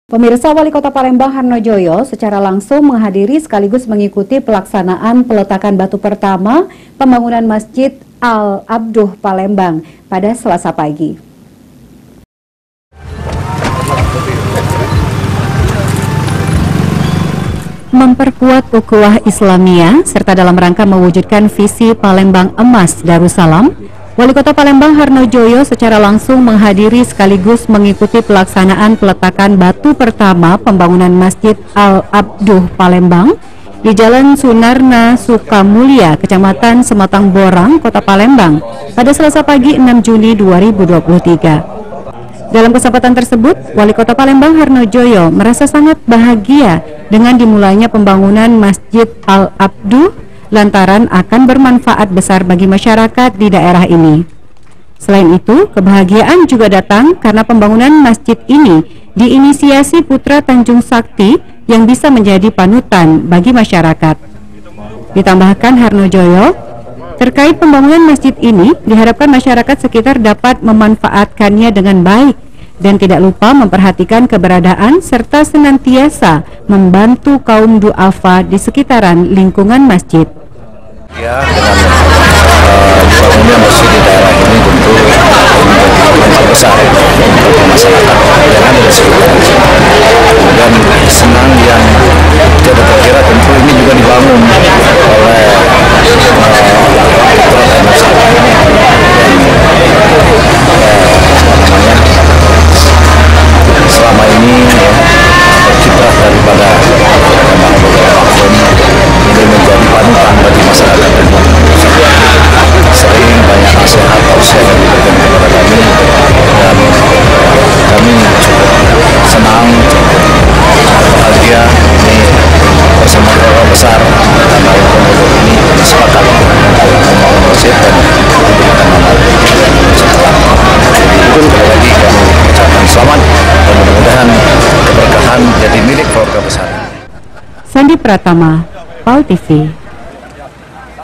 Pemirsa, Wali Kota Palembang Harnojoyo secara langsung menghadiri sekaligus mengikuti pelaksanaan peletakan batu pertama pembangunan Masjid Al-Abduh Palembang pada Selasa pagi. Memperkuat ukhuwah Islamiyah serta dalam rangka mewujudkan visi Palembang Emas Darussalam, Wali Kota Palembang Harnojoyo secara langsung menghadiri sekaligus mengikuti pelaksanaan peletakan batu pertama pembangunan Masjid Al-Abduh Palembang di Jalan Sunarna Sukamulya, Kecamatan Sematang Borang, Kota Palembang pada Selasa pagi 6 Juni 2023. Dalam kesempatan tersebut, Wali Kota Palembang Harnojoyo merasa sangat bahagia dengan dimulainya pembangunan Masjid Al-Abduh lantaran akan bermanfaat besar bagi masyarakat di daerah ini. Selain itu, kebahagiaan juga datang karena pembangunan masjid ini diinisiasi putra Tanjung Sakti yang bisa menjadi panutan bagi masyarakat. Ditambahkan Harnojoyo, terkait pembangunan masjid ini diharapkan masyarakat sekitar dapat memanfaatkannya dengan baik dan tidak lupa memperhatikan keberadaan serta senantiasa membantu kaum duafa di sekitaran lingkungan masjid. Ya, dengan dibangunnya masjid di daerah ini tentu menjadi besar untuk masyarakat yang ada di sekitar. Dan senang yang tidak terkira tentu ini juga dibangun oleh selama ini kiprah daripada ini menjadi panutan bagi masyarakat dan sering banyak nasihat tausiah yang diberikan kepada kami, dan kami cukup senang, bahagia ini bersama keluarga besar karena ini sepakat membangun masjid dan diberikan nama setelah itu lagi kami ucapkan selamat dan mudah-mudahan keberkahan jadi milik keluarga besar. Sandi Pratama, PAL TV.